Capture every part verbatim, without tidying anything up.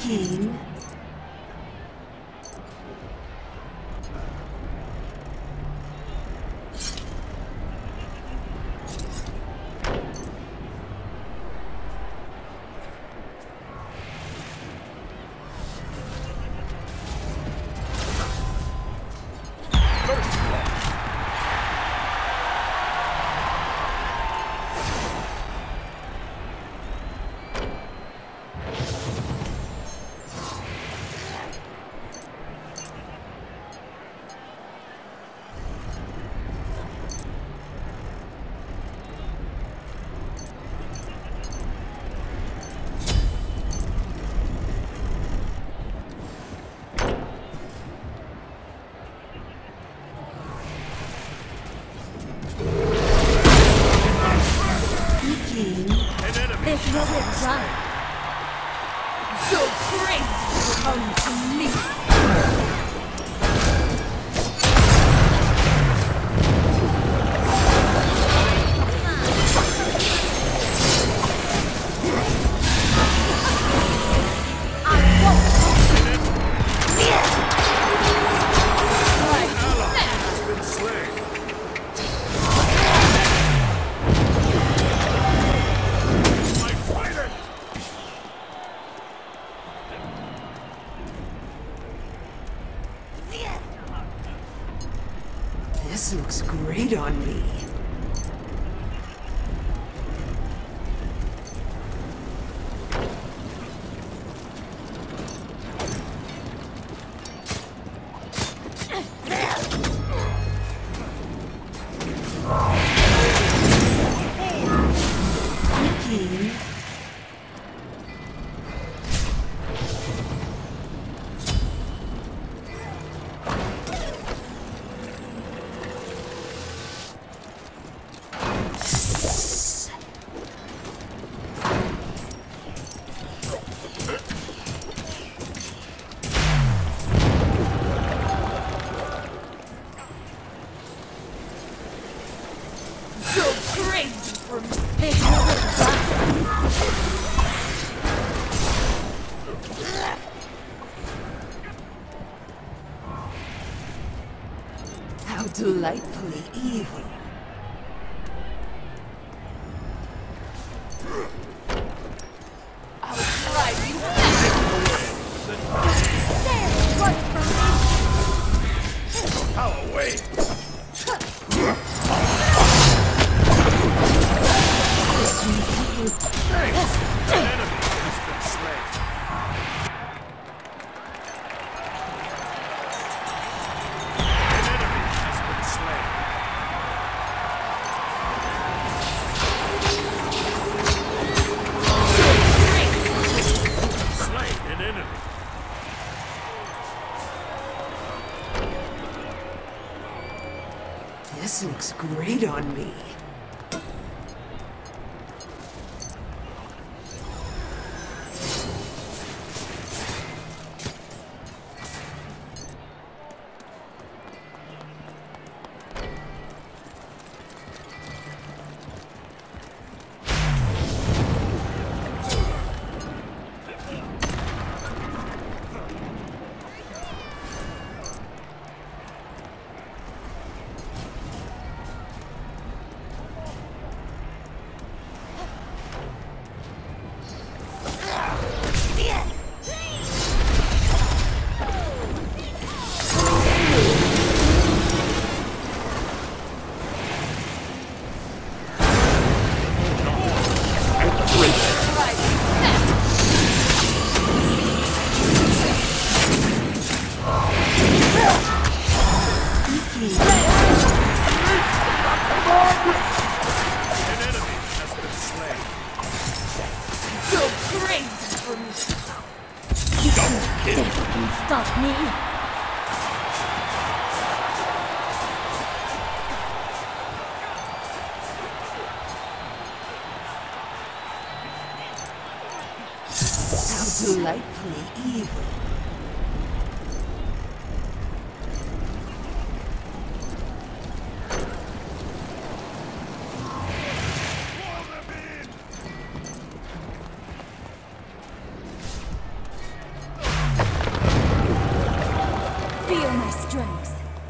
King. This will be done. Your praise come to me. This looks great on me. King. How delightfully evil. I'll drive you Stand right from me. How away? Thanks. An enemy has been slain. An enemy has been slain. Slain an enemy. This looks great on me. Stop me! How delightfully evil. are my strengths.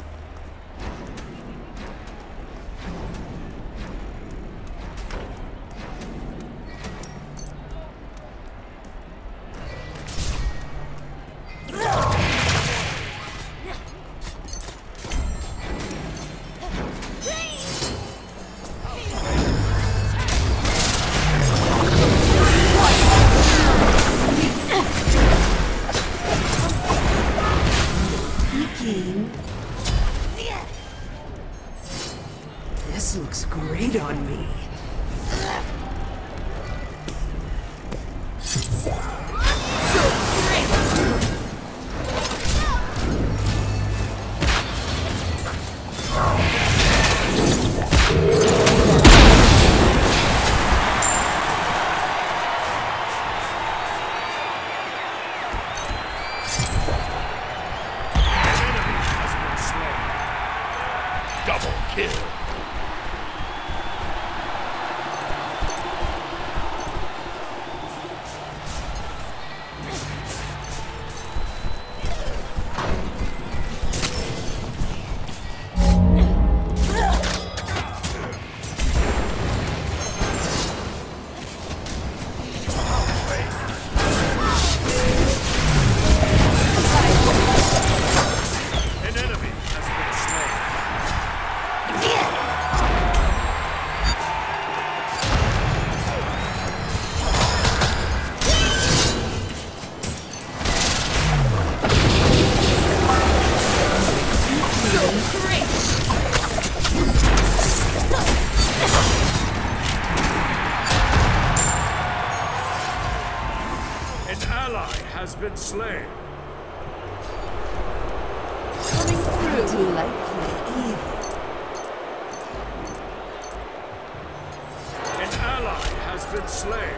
This looks great on me. Double kill. Has been slain. Coming through. Delightfully evil. An ally has been slain.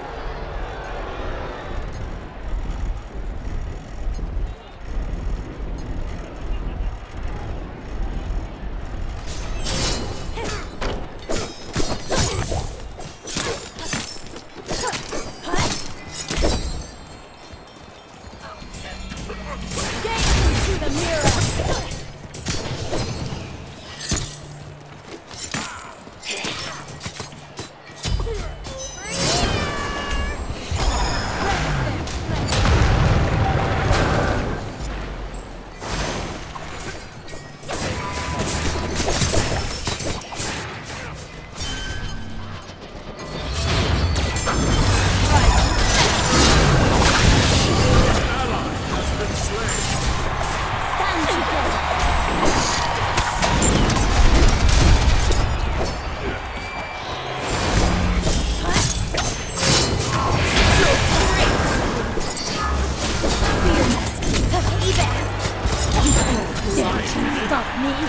Stop me!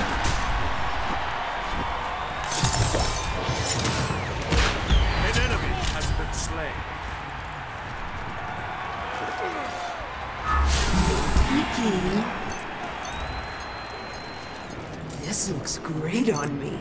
An enemy has been slain. Peeking. This looks great on me.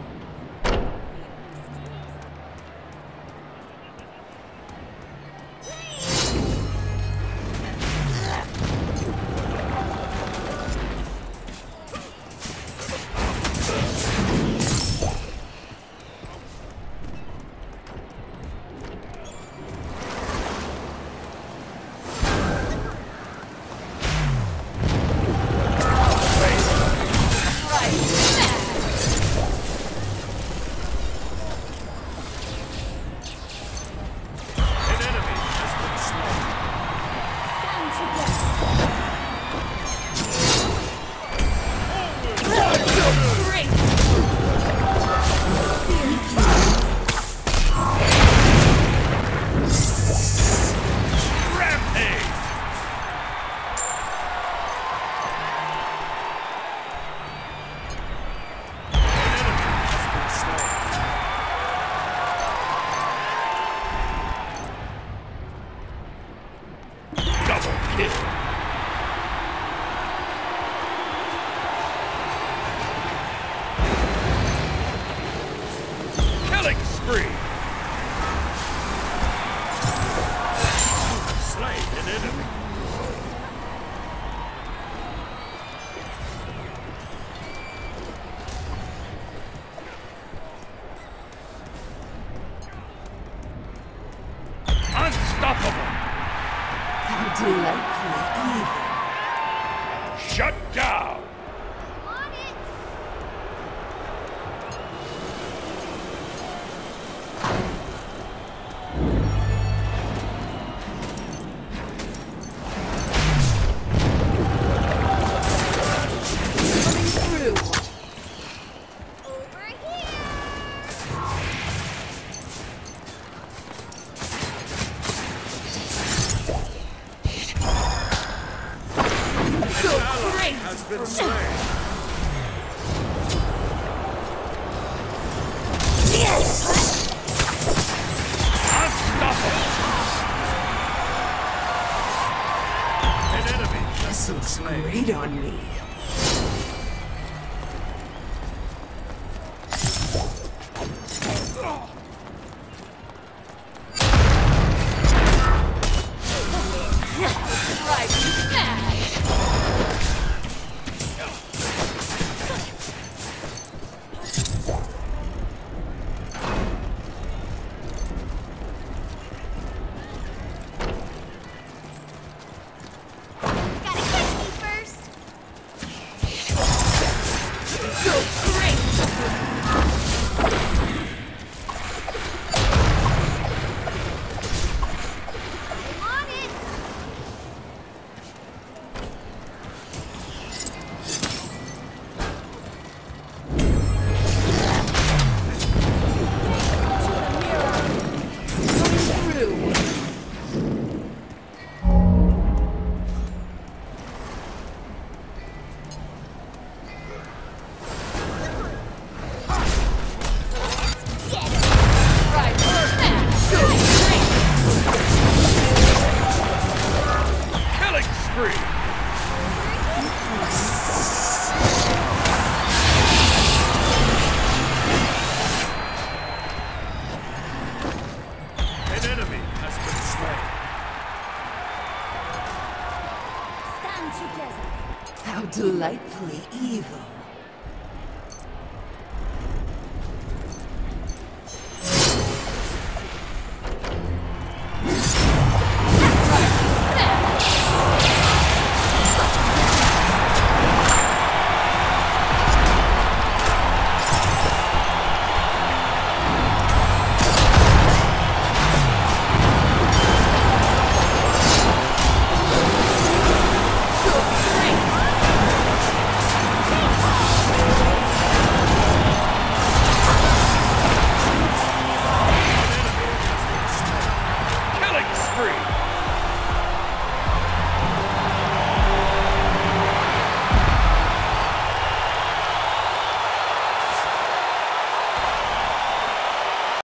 Killing spree! Slain an enemy. delightfully evil. Shut down! On it! Coming through. Over here! An ally has been slain. Unstoppable! An enemy has This been looks slain. great on me. Drive you mad! Gotta catch me first! So great! I'm on it! Through. Right, smash! So great! Killing spree! An enemy has been slain. Stand together. How delightfully evil.